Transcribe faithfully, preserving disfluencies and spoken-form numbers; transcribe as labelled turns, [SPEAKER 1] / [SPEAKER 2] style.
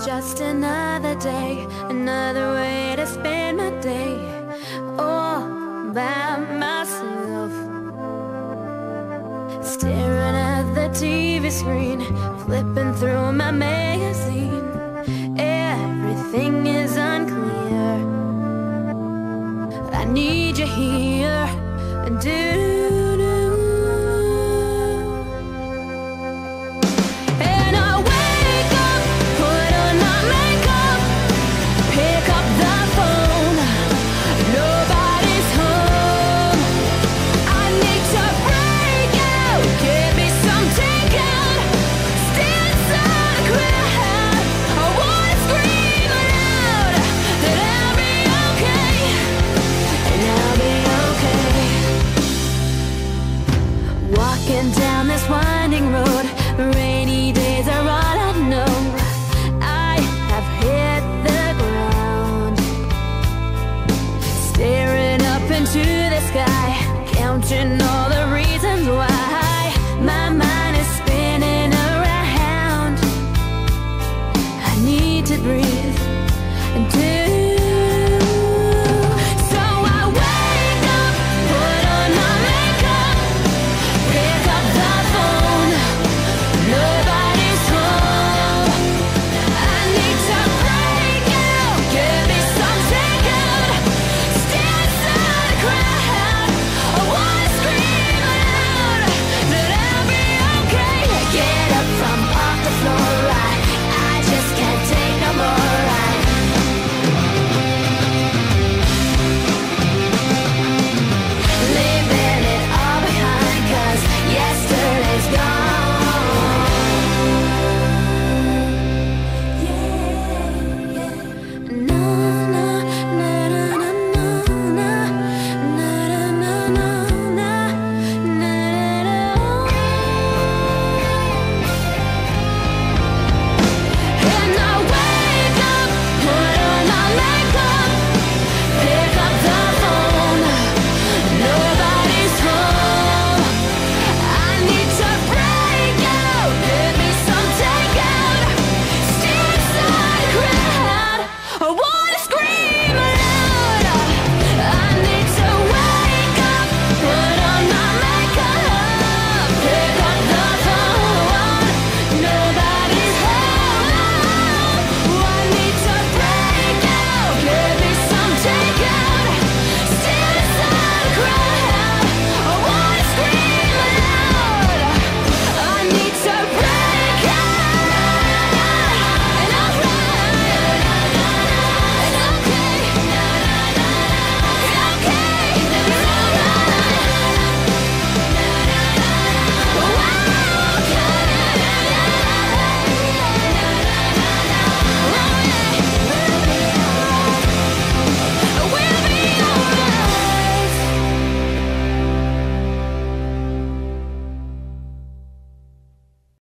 [SPEAKER 1] just another day, another way to spend my day, all by myself. Staring at the T V screen, flipping through my magazine. Everything is unclear. I need you here, do. Down this winding road, rainy days are all I know. I have hit the ground, staring up into the sky, counting all the